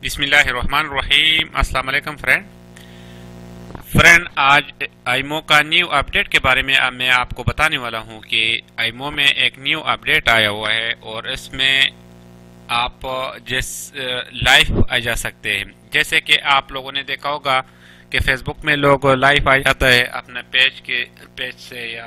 बिस्मिल्लाहिर्रहमानिर्रहीम। अस्सलाम वालेकुम फ्रेंड, आज आईमो का न्यू अपडेट के बारे में मैं आपको बताने वाला हूं कि आईमो में एक न्यू अपडेट आया हुआ है और इसमें आप जिस लाइव आ जा सकते हैं। जैसे कि आप लोगों ने देखा होगा कि फेसबुक में लोग लाइव आ जाता है अपने पेज से या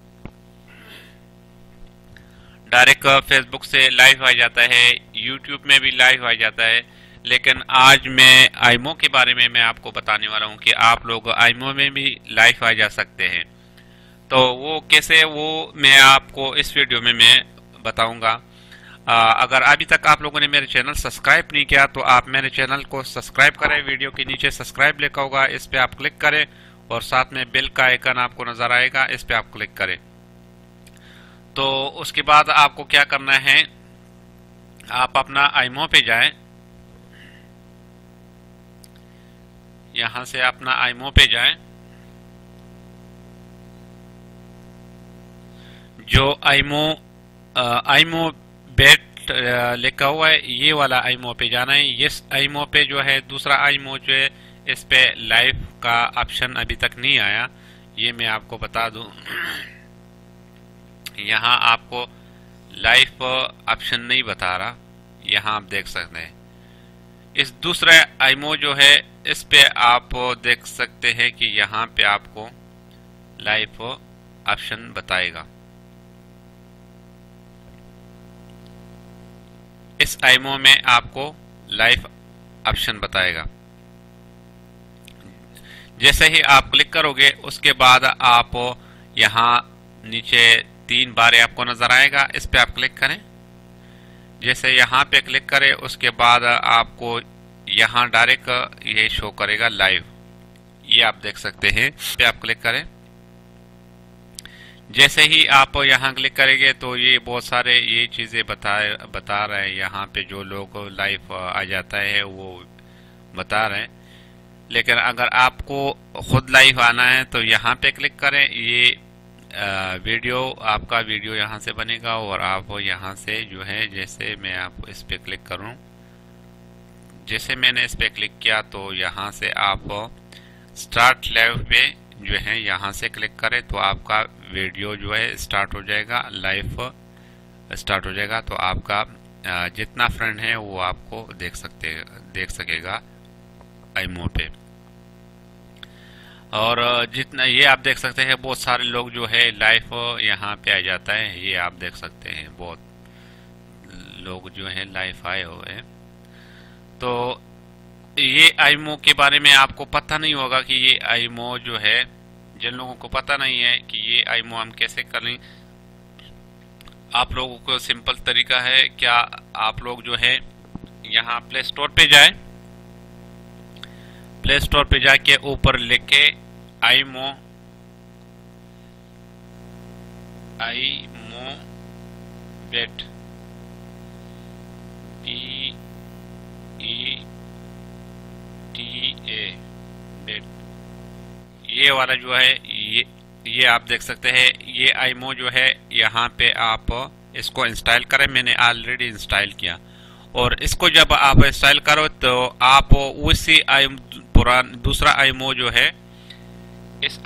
डायरेक्ट फेसबुक से लाइव आ जाता है, यूट्यूब में भी लाइव आ जाता है। लेकिन आज मैं आईमो के बारे में मैं आपको बताने वाला हूं कि आप लोग आईमो में भी लाइव आ जा सकते हैं। तो वो कैसे, वो मैं आपको इस वीडियो में मैं बताऊंगा। अगर अभी तक आप लोगों ने मेरे चैनल सब्सक्राइब नहीं किया तो आप मेरे चैनल को सब्सक्राइब करें। वीडियो के नीचे सब्सक्राइब लिखा होगा, इस पे आप क्लिक करें और साथ में बेल का आइकन आपको नजर आएगा, इस पे आप क्लिक करें। तो उसके बाद आपको क्या करना है, आप अपना आईमो पे जाएं। यहां से अपना आईमो पे जाएं। जो आईमो बेट लिखा हुआ है, ये वाला आईमो पे जाना है। इस आईमो पे जो है दूसरा आईमो जो है, इस पे लाइव का ऑप्शन अभी तक नहीं आया, ये मैं आपको बता दूं। यहाँ आपको लाइव ऑप्शन नहीं बता रहा, यहाँ आप देख सकते हैं। इस दूसरा आईमो जो है, इस पे आप देख सकते हैं कि यहाँ पे आपको लाइव ऑप्शन बताएगा। इस आईमो में आपको लाइव ऑप्शन बताएगा। जैसे ही आप क्लिक करोगे उसके बाद आप यहाँ नीचे 3 बार आपको नजर आएगा, इस पे आप क्लिक करें। जैसे यहाँ पे क्लिक करें उसके बाद आपको यहाँ डायरेक्ट ये शो करेगा लाइव, ये आप देख सकते हैं। इस पे आप क्लिक करें। जैसे ही आप यहाँ क्लिक करेंगे तो ये बहुत सारे ये चीजें बता रहे हैं। यहाँ पे जो लोग लाइव आ जाता है वो बता रहे हैं। लेकिन अगर आपको खुद लाइव आना है तो यहाँ पे क्लिक करें। ये आपका वीडियो यहाँ से बनेगा और आप यहाँ से जो है, जैसे मैं आपको इस पे क्लिक करूँ, जैसे मैंने इस पे क्लिक किया तो यहाँ से आप स्टार्ट लाइव पे जो है यहाँ से क्लिक करें तो आपका वीडियो जो है स्टार्ट हो जाएगा, लाइव स्टार्ट हो जाएगा। तो आपका जितना फ्रेंड है वो आपको देख सकेगा आईमो पे। और जितना ये आप देख सकते हैं, बहुत सारे लोग जो है लाइव यहाँ पे आ जाता है, ये आप देख सकते हैं बहुत लोग जो है लाइव आए हुए हैं। तो ये आईमो के बारे में आपको पता नहीं होगा कि ये आईमो जो है, जिन लोगों को पता नहीं है कि ये आईमो हम कैसे करें, आप लोगों को सिंपल तरीका है। क्या आप लोग जो है यहाँ प्ले स्टोर पे जाए, प्ले स्टोर पे जाके ऊपर लिखे आईमो बेट, बेट, ये वाला जो है, ये आप देख सकते हैं। ये आईमो जो है यहाँ पे आप इसको इंस्टॉल करें। मैंने ऑलरेडी इंस्टॉल किया और इसको जब आप इंस्टॉल करो तो आप उसी दूसरा आईमो जो है, इस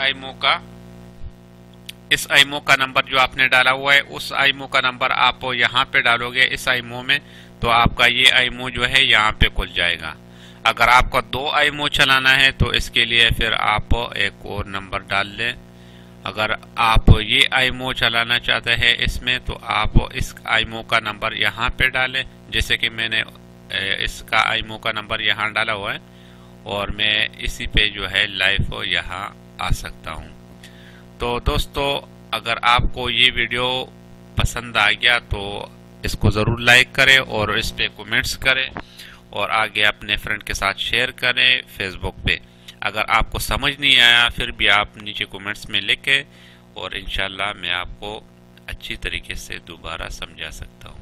आईमो का नंबर जो आपने डाला हुआ है, उस आईमो का नंबर आप यहाँ पे डालोगे इस आईमो में, तो आपका ये आईमो जो है यहाँ पे खुल जाएगा। अगर आपका 2 आईमो चलाना है तो इसके लिए फिर आप एक और नंबर डाल लें। अगर आप ये आईमो चलाना चाहते हैं इसमें, तो आप इस आईमो का नंबर यहाँ पे डालें। जैसे कि मैंने इसका आईमो का नंबर यहाँ डाला हुआ है और मैं इसी पे जो है लाइव यहाँ आ सकता हूँ। तो दोस्तों, अगर आपको ये वीडियो पसंद आ गया तो इसको ज़रूर लाइक करें और इस पे कमेंट्स करें और आगे अपने फ्रेंड के साथ शेयर करें फेसबुक पे। अगर आपको समझ नहीं आया फिर भी आप नीचे कमेंट्स में लिखें और इंशाल्लाह मैं आपको अच्छी तरीके से दोबारा समझा सकता हूँ।